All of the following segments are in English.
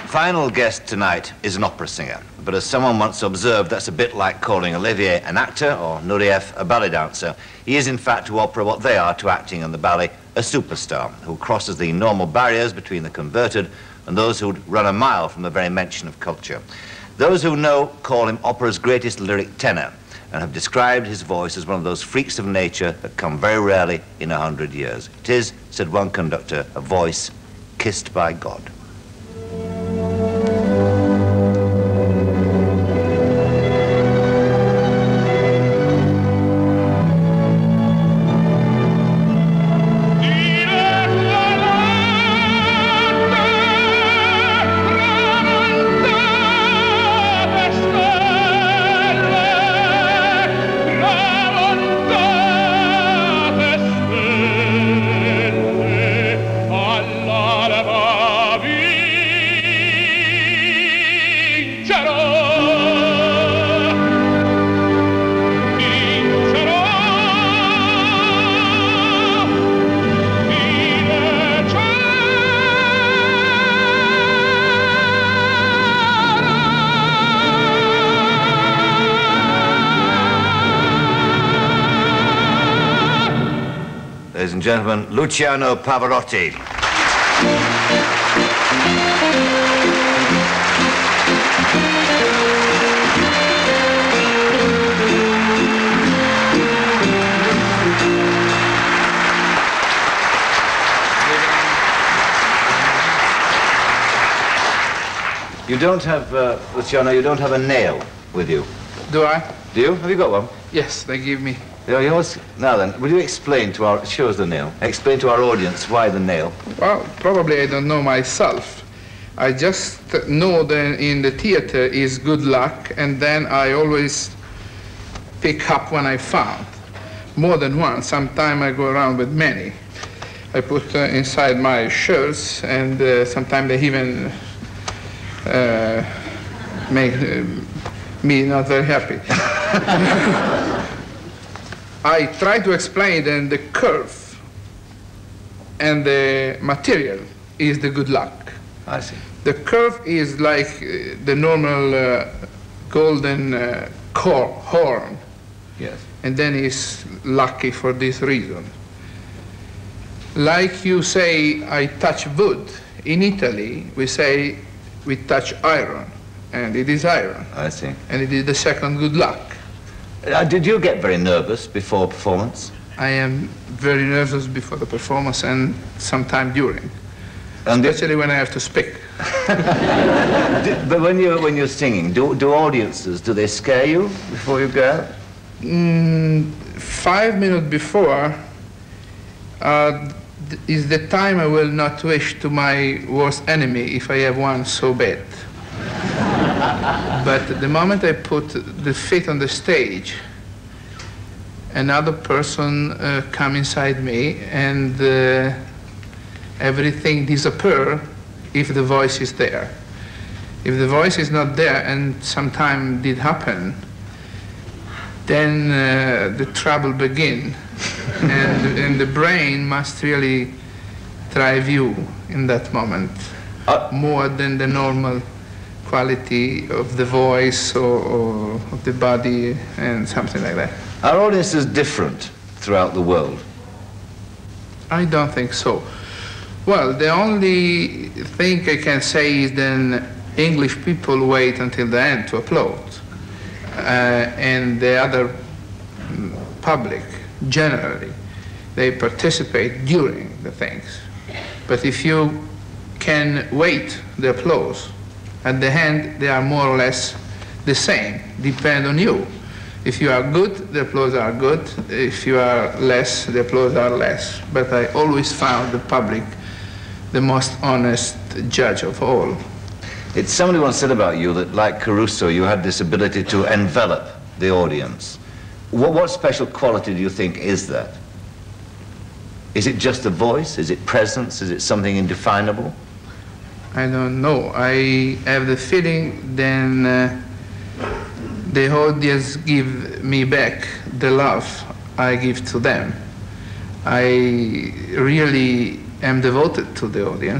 final guest tonight is an opera singer, but as someone once observed, that's a bit like calling Olivier an actor or Nureyev a ballet dancer. He is in fact to opera what they are to acting and the ballet, a superstar who crosses the normal barriers between the converted and those who'd run a mile from the very mention of culture. Those who know call him opera's greatest lyric tenor and have described his voice as one of those freaks of nature that come very rarely in 100 years. It is, said one conductor, a voice kissed by God. Ladies and gentlemen, Luciano Pavarotti. You don't have, Luciano, you don't have a nail with you. Do I? Do you? Have you got one? Yes, they give me. Now then, will you explain to our, show us the nail, explain to our audience why the nail? Well, probably I don't know myself. I just know that in the theater is good luck, and then I always pick up when I found. More than one. Sometimes I go around with many. I put inside my shirts, and sometimes they even make me not very happy. I try to explain that the curve and the material is the good luck. I see. The curve is like the normal golden horn. Yes. And then it's lucky for this reason. Like you say, I touch wood. In Italy, we say we touch iron, and it is iron. I see. And it is the second good luck. Did you get very nervous before performance? I am very nervous before the performance and sometime during, and especially when I have to speak. But when you're singing, do audiences, do they scare you before you go out? 5 minutes before is the time I will not wish to my worst enemy if I have one so bad. But the moment I put the feet on the stage, another person come inside me, and everything disappears if the voice is there. If the voice is not there, and sometime did happen, then the trouble begin, and the brain must really drive you in that moment, more than the normal quality of the voice or of the body and something like that. Are audiences different throughout the world? I don't think so. Well, the only thing I can say is that English people wait until the end to applaud, and the other public, generally, they participate during the things. But if you can wait the applause, at the end, they are more or less the same, depend on you. If you are good, the applause are good. If you are less, the applause are less. But I always found the public the most honest judge of all. It's somebody once said about you that, like Caruso, you had this ability to envelop the audience. What special quality do you think is that? Is it just the voice? Is it presence? Is it something indefinable? I don't know. I have the feeling then the audience give me back the love I give to them. I really am devoted to the audience.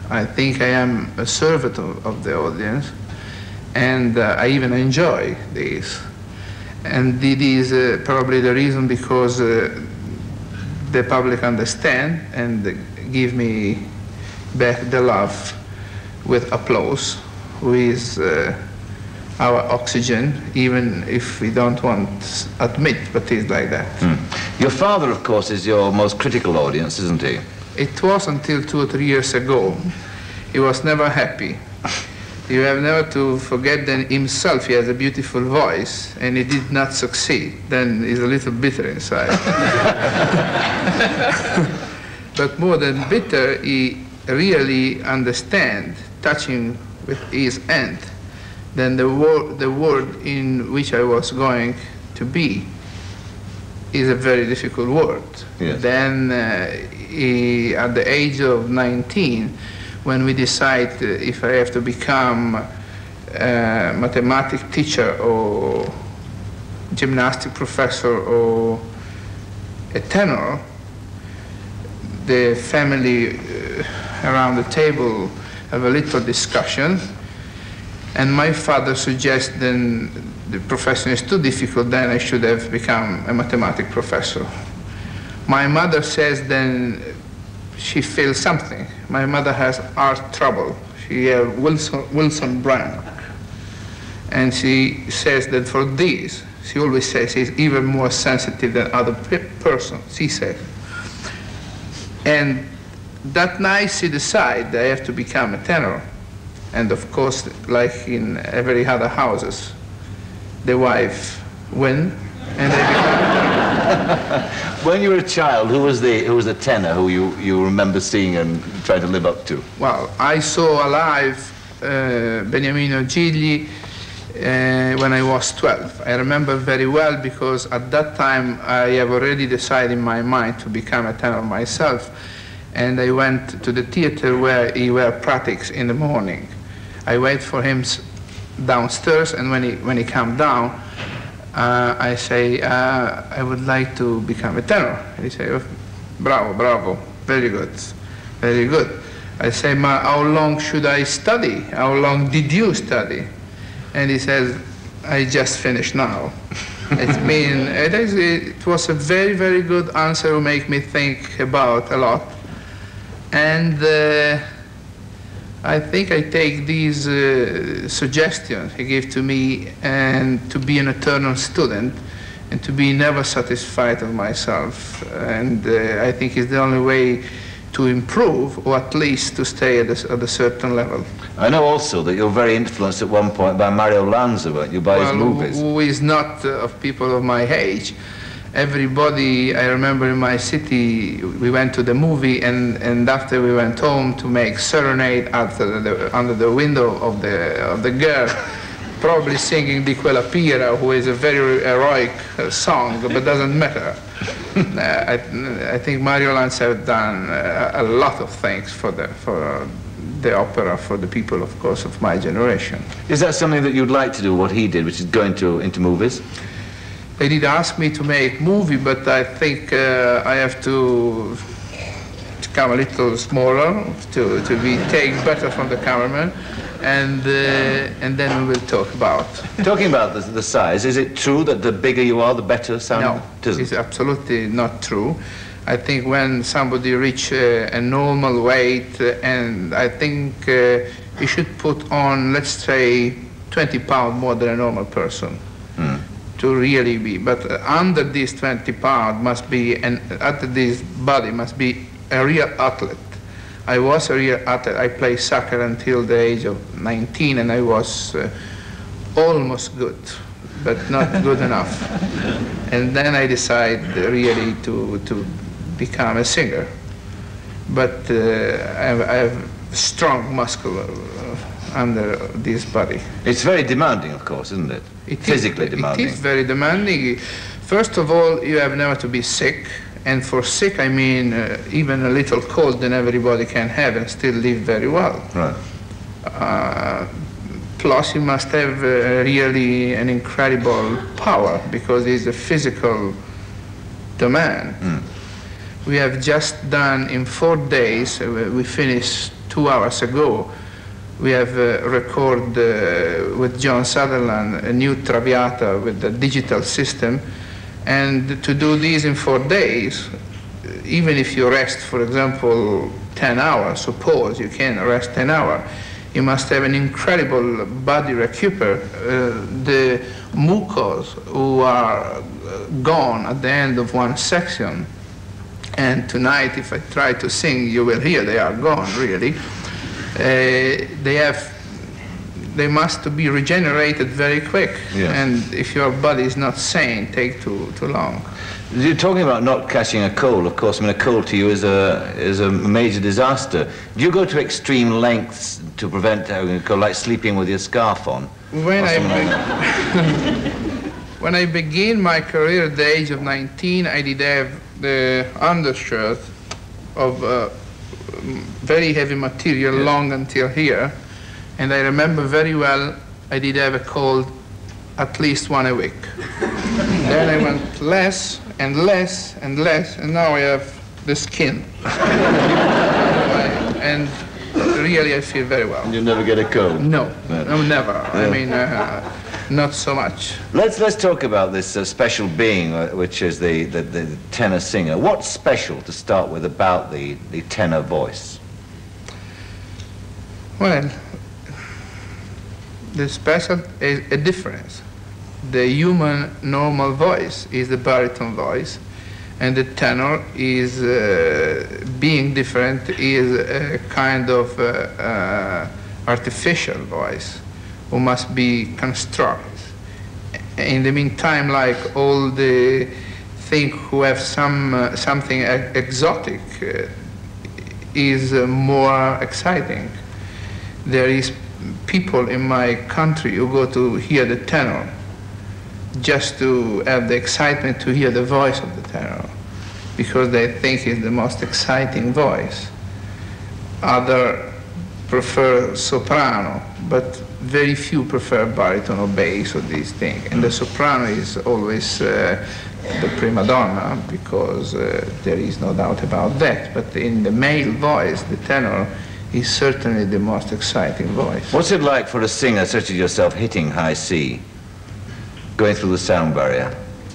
I think I am a servant of the audience, and I even enjoy this. And it is probably the reason because the public understand and give me back the love with applause, with our oxygen, even if we don't want to admit, but it's like that. Your father, of course, is your most critical audience, isn't he? It was until 2 or 3 years ago. He was never happy. You have never to forget that himself, he has a beautiful voice, and he did not succeed. Then he's a little bitter inside. But more than bitter, he really understands, touching with his hand, then the world in which I was going to be is a very difficult word. Yes. Then at the age of 19, when we decide if I have to become a mathematics teacher or gymnastic professor or a tenor, the family around the table have a little discussion, and my father suggests then the profession is too difficult, then I should have become a mathematics professor. My mother says then she feels something. My mother has heart trouble. She has Wilson Branch. And she says that for this, she always says she's even more sensitive than other persons, she says. And that night she decided I have to become a tenor. And of course, like in every other houses, the wife win, and they become a tenor. When you were a child, who was the tenor who you remember seeing and trying to live up to? Well, I saw alive Beniamino Gigli when I was 12. I remember very well because at that time I have already decided in my mind to become a tenor myself, and I went to the theater where he were practice in the morning. I wait for him downstairs, and when he come down, I say, I would like to become a tenor. And he say, oh, bravo, bravo, very good, very good. I say, how long should I study? How long did you study? And he says, I just finished now. It was a very, very good answer to make me think about a lot. And I think I take these suggestions he gave to me, and to be an eternal student and to be never satisfied of myself. And I think it's the only way to improve, or at least to stay at a certain level. I know also that you're very influenced at one point by Mario Lanza, weren't you, by his movies? Who is not of people of my age. Everybody, I remember in my city, we went to the movie, and after we went home to make Serenade under the window of the girl, probably singing Di Quella Pira, who is a very heroic song, but doesn't matter. I think Mario Lanza has done a lot of things for the opera, for the people, of course, of my generation. Is that something that you'd like to do, what he did, which is go into movies? They did ask me to make movie, but I think I have to come a little smaller to take better from the cameraman, and then we will talk about. Talking about the size, is it true that the bigger you are, the better sound? No, it's absolutely not true. I think when somebody reach a normal weight, and I think you should put on, let's say, 20 pounds more than a normal person. To really be, but under this 20 pounds must be, and under this body must be a real athlete. I was a real athlete. I played soccer until the age of 19, and I was almost good, but not good enough. And then I decided really to become a singer. But I have strong muscle under this body. It's very demanding, of course, isn't it? Physically demanding. It is very demanding. First of all, you have never to be sick. And for sick, I mean even a little cold than everybody can have and still live very well. Right. Plus, you must have really an incredible power, because it's a physical demand. We have just done in 4 days, we finished 2 hours ago, we have recorded with John Sutherland a new Traviata with the digital system. And to do this in 4 days, even if you rest, for example, 10 hours, suppose you can rest 10 hours, you must have an incredible body recuper. The mucos who are gone at the end of one section, and tonight if I try to sing, you will hear they are gone, really. They must be regenerated very quick, yes. And if your body is not sane, take too long. You're talking about not catching a cold. Of course, I mean, a cold to you is a major disaster. Do you go to extreme lengths to prevent having a cold, like sleeping with your scarf on? When I began my career at the age of 19, I did have the undershirt of very heavy material, yes. Long until here. And I remember very well, I did have a cold at least one a week. Then I went less and less and less, and now I have the skin. And really I feel very well. You never get a cold? No, no, never. Yeah. I mean, not so much. Let's talk about this special being, which is the tenor singer. What's special, to start with, about the tenor voice? Well, the special is a difference. The human normal voice is the baritone voice, and the tenor is being different, is a kind of artificial voice who must be constructed. In the meantime, like all the things who have something exotic is more exciting. There is people in my country who go to hear the tenor just to have the excitement to hear the voice of the tenor, because they think it's the most exciting voice. Others prefer soprano, but very few prefer baritone or bass or these things. And the soprano is always the prima donna, because there is no doubt about that. But in the male voice, the tenor is certainly the most exciting voice. What's it like for a singer such as yourself hitting high C, going through the sound barrier?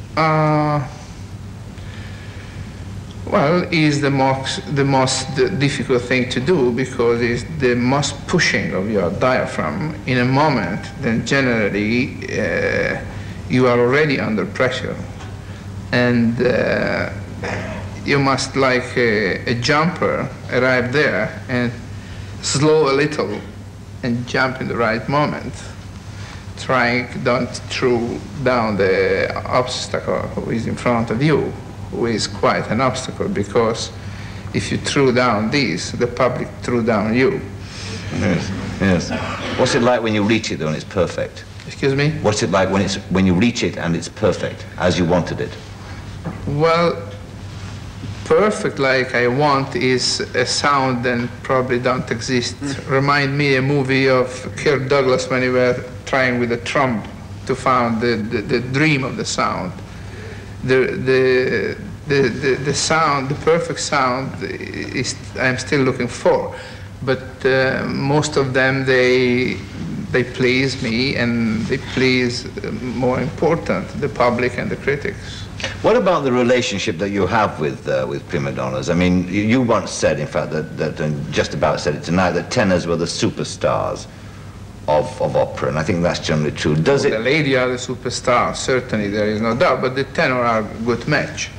Well, it's the most difficult thing to do, because it's the most pushing of your diaphragm in a moment. Then generally you are already under pressure, and you must, like a jumper, arrive there and slow a little and jump in the right moment, trying not to throw down the obstacle who is in front of you, who is quite an obstacle, because if you threw down this, the public threw down you. Yes, yes. What's it like when you reach it, though, and it's perfect? Excuse me? What's it like when you reach it and it's perfect, as you wanted it? Well, perfect like I want is a sound that probably don't exist. Remind me a movie of Kirk Douglas when he were trying with a trump to find the dream of the sound. The sound, the perfect sound is I'm still looking for, but most of them they please me, and they please, more important, the public and the critics. What about the relationship that you have with prima donnas? I mean, you once said, in fact, that and just about said it tonight, that tenors were the superstars of opera, and I think that's generally true. Does it? The lady are the superstars, certainly, there is no doubt, but the tenor are a good match.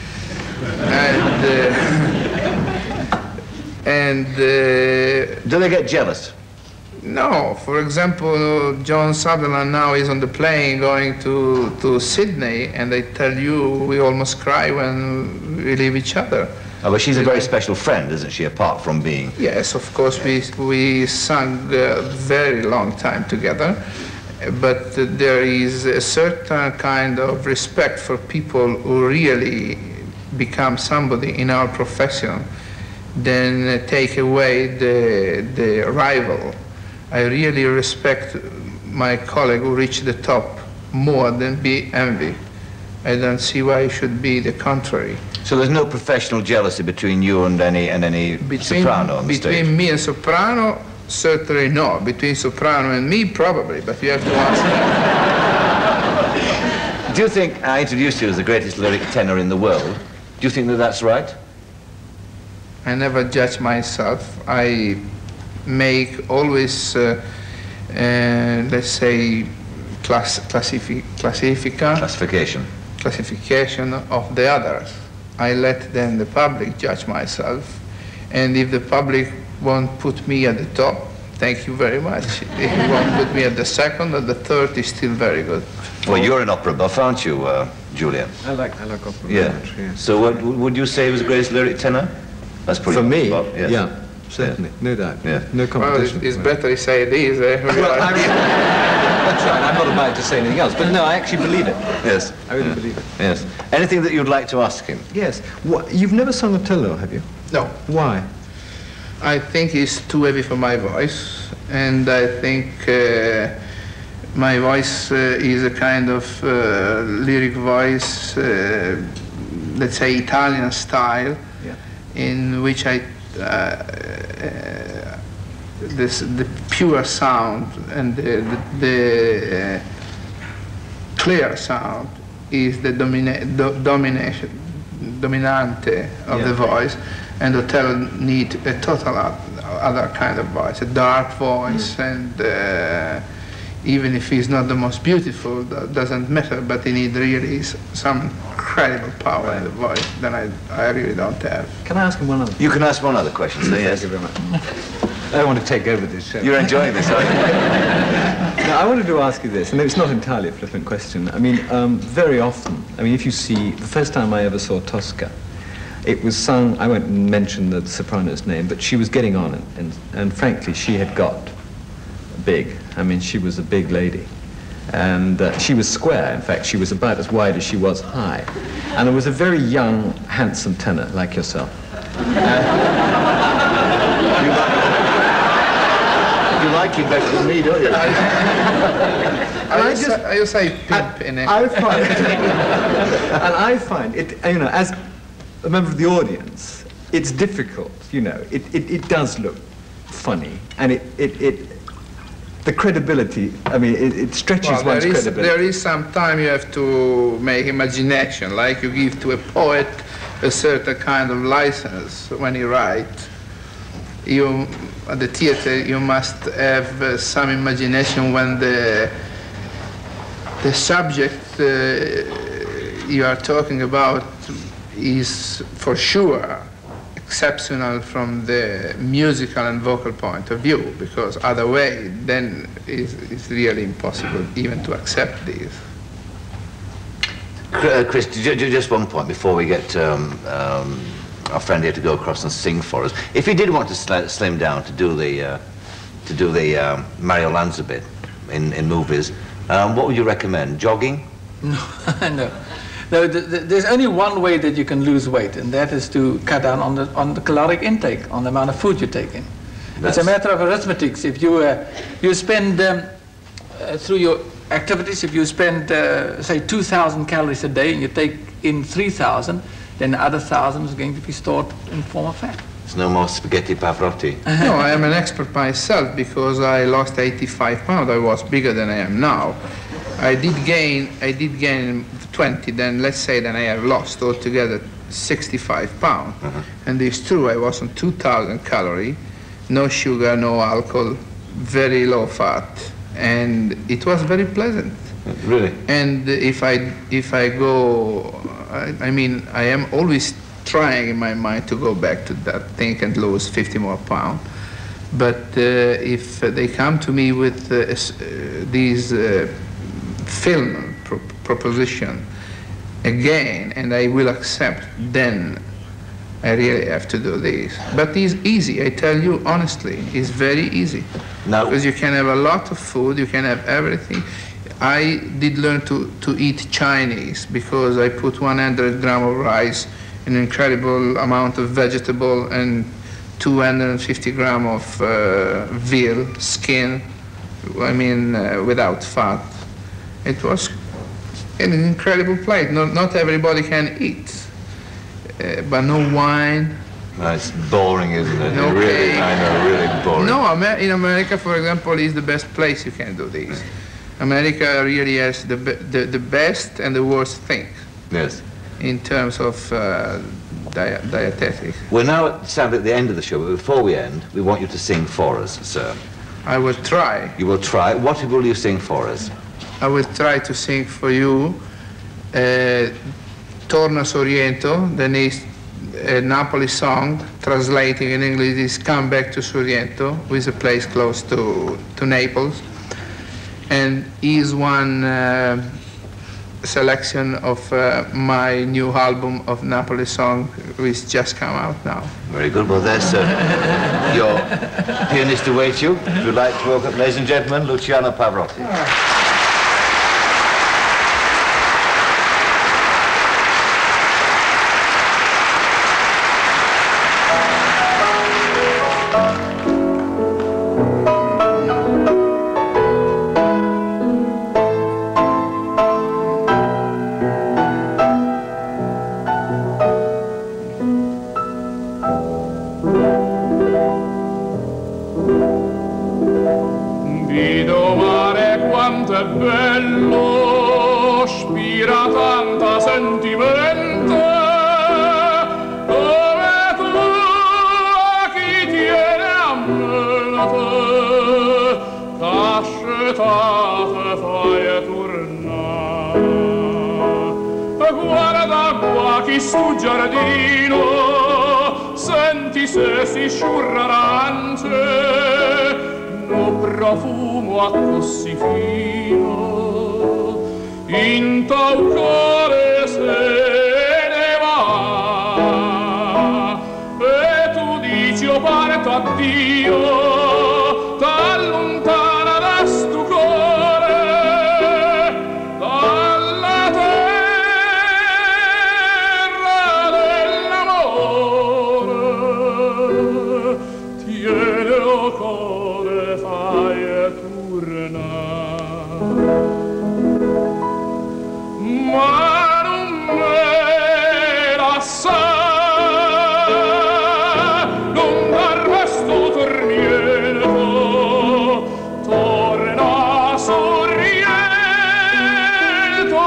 And do they get jealous? No. For example, John Sutherland now is on the plane going to Sydney, and they tell you we almost cry when we leave each other. Oh, but she's a very special friend, isn't she, apart from being... Yes, of course, we sang a very long time together, but there is a certain kind of respect for people who really become somebody in our profession, then take away the rival. I really respect my colleague who reached the top more than be envy. I don't see why it should be the contrary. So there's no professional jealousy between you and any soprano on the stage? Between me and soprano, certainly no. Between soprano and me, probably, but you have to ask me. Do you think I introduced you as the greatest lyric tenor in the world? Do you think that that's right? I never judge myself. I make always, let's say, classification of the others. I let then the public judge myself, and if the public won't put me at the top, thank you very much. If you won't put me at the second or the third, is still very good. Well, you're an opera buff, aren't you, Julian? I like opera yeah. very much, yeah. So what would you say was the greatest lyric tenor? That's pretty for me, yes. yeah, certainly, no doubt, yeah. No competition. Well, it's better to say these. Well, I mean, that's right, I'm not about to say anything else, but no, I actually believe it. Yes. I really believe it. Yes. Anything that you'd like to ask him? Yes. You've never sung Otello, have you? No. Why? I think it's too heavy for my voice, and I think my voice is a kind of lyric voice, let's say Italian style, yeah. in which the pure sound and the clear sound is the dominante of the voice, and Otello need a total other kind of voice, a dark voice, and even if he's not the most beautiful, that doesn't matter, but he needs really some incredible power in the voice that I really don't have. Can I ask him one other? You can ask one other question, sir, yes. Thank you very much. I don't want to take over this show. You're enjoying this, aren't you? Now, I wanted to ask you this, and it's not entirely a flippant question. I mean, very often, I mean, if you see, the first time I ever saw Tosca, it was sung, I won't mention the soprano's name, but she was getting on, and frankly, she had got big. I mean, she was a big lady. And she was square, in fact, she was about as wide as she was high. And there was a very young, handsome tenor like yourself. You like him better than me, don't you? I say pimp in it. I find, and I find it, you know, as a member of the audience, it's difficult, you know. It does look funny, and the credibility, I mean, it stretches one's credibility. There is some time you have to make imagination, like you give to a poet a certain kind of license when he writes. You, at the theater, you must have some imagination when the subject you are talking about is for sure exceptional from the musical and vocal point of view, because other way then it's really impossible even to accept these. Chris, just one point before we get our friend here to go across and sing for us. If he did want to slim down to do the Mario Lanza bit in movies, what would you recommend? Jogging? No, no. No, there's only one way that you can lose weight, and that is to cut down on the caloric intake, on the amount of food you take in. It's a matter of arithmetic. If you spend through your activities, if you spend say 2,000 calories a day and you take in 3,000, then the other 1,000 is going to be stored in form of fat. There's no more spaghetti Pavarotti. No, I am an expert myself because I lost 85 pounds. I was bigger than I am now. I did gain 20, then let's say that I have lost altogether 65 pounds. And it's true, I was on 2,000 calories, no sugar, no alcohol, very low fat, and it was very pleasant. Really? And if I go, I mean, I am always trying in my mind to go back to that thing and lose 50 more pounds. But if they come to me with these film proposition again, and I will accept, then I really have to do this. But it's easy, I tell you honestly, it's very easy. No. Because you can have a lot of food, you can have everything. I did learn to eat Chinese because I put 100 grams of rice, an incredible amount of vegetable, and 250 grams of veal skin, I mean, without fat. It was An incredible plate. Not everybody can eat, but no wine. It's boring, isn't it? No Really, cake. I know, really boring. No, in America, for example, is the best place you can do this. America really has the best and the worst thing Yes. in terms of dietetic. We're now sadly at the end of the show, but before we end, we want you to sing for us, sir. I will try. You will try. What will you sing for us? I will try to sing for you Torna Sorrento, the next Napoli song, translating in English is Come Back to Sorrento, which is a place close to Naples. And is one selection of my new album of Napoli song, which just come out now. Very good. Well, there's your pianist awaits you. If you'd like to welcome, ladies and gentlemen, Luciano Pavarotti. Vedo mare quanto è bello, spira tanta sentimento, come tu a chi tiene a mente, cascetate fai tornare. Guarda qua chi stu giardino, senti se si sciurra arance, no profumo a così fino, in tau cuore se ne va, e tu dici o parto addio, t'allontana da stu cuore, dalla terra dell'amore, tiene o cuore fai e tornare, ma non me la sa, non dar questo tormento, torna sorriento,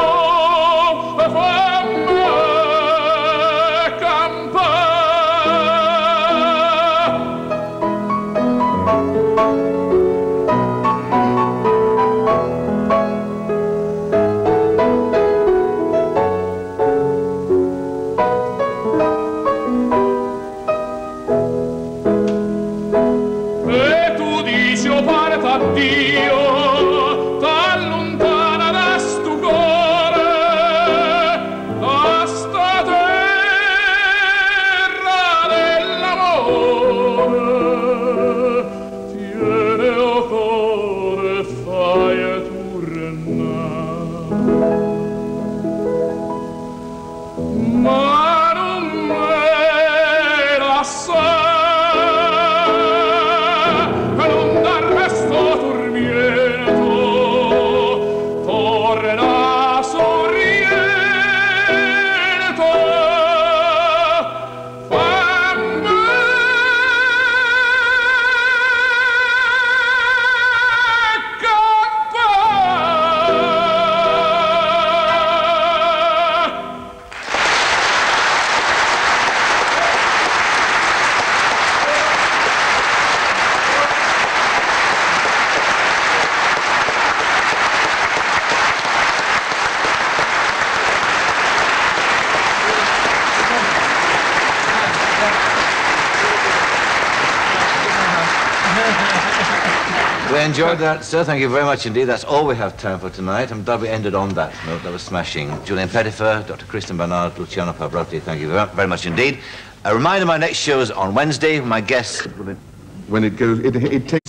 fammi campare. E tu dici o parta addio, t'allontana da stu cuore, da sta terra dell'amore, tiene o cuore fai e tornare, ma non me la sa, non dar resto tormento, torna sorriento, fammi campare. We enjoyed that, sir. Thank you very much indeed. That's all we have time for tonight. I'm glad we ended on that note. That was smashing. Julian Pettifer, Dr. Kristen Barnard, Luciano Pavarotti, thank you very much indeed. A reminder, my next show is on Wednesday. My guests... When it goes, it takes